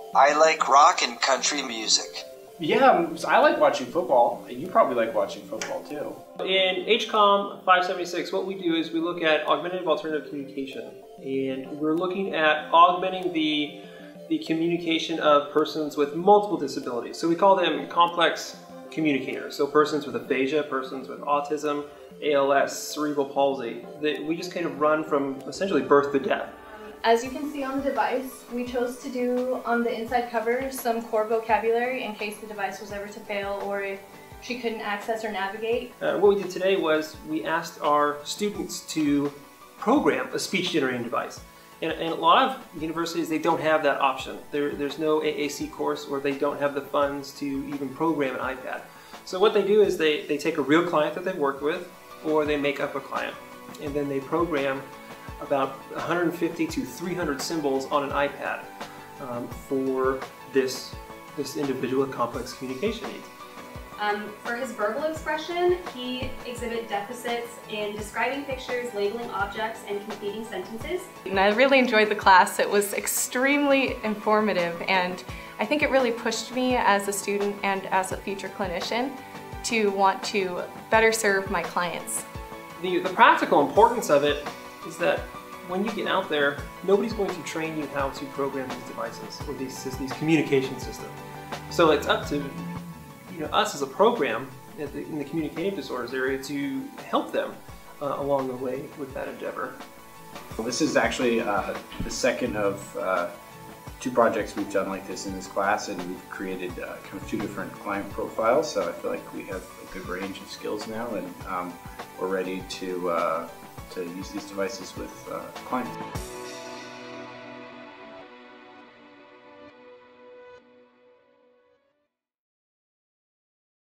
I like rock and country music. Yeah, I like watching football. You probably like watching football too. In HCOM 576, what we do is we look at augmentative alternative communication, and we're looking at augmenting the communication of persons with multiple disabilities. So we call them complex communicators. So persons with aphasia, persons with autism, ALS, cerebral palsy. We just kind of run from essentially birth to death. As you can see on the device, we chose to do on the inside cover some core vocabulary in case the device was ever to fail or if she couldn't access or navigate. What we did today was we asked our students to program a speech generating device. And a lot of universities, they don't have that option. There's no AAC course, or they don't have the funds to even program an iPad. So what they do is they take a real client that they've worked with, or they make up a client, and then they program about 150 to 300 symbols on an iPad for this individual with complex communication needs. For his verbal expression, he exhibits deficits in describing pictures, labeling objects, and completing sentences. And I really enjoyed the class. It was extremely informative, and I think it really pushed me as a student and as a future clinician to want to better serve my clients. The practical importance of it is that when you get out there, nobody's going to train you how to program these devices or these communication systems. So it's up to us as a program in the communicative disorders area to help them along the way with that endeavor. Well, this is actually the second of 2 projects we've done like this in this class, and we've created kind of 2 different client profiles. So I feel like we have a good range of skills now, and we're ready to use these devices with clients.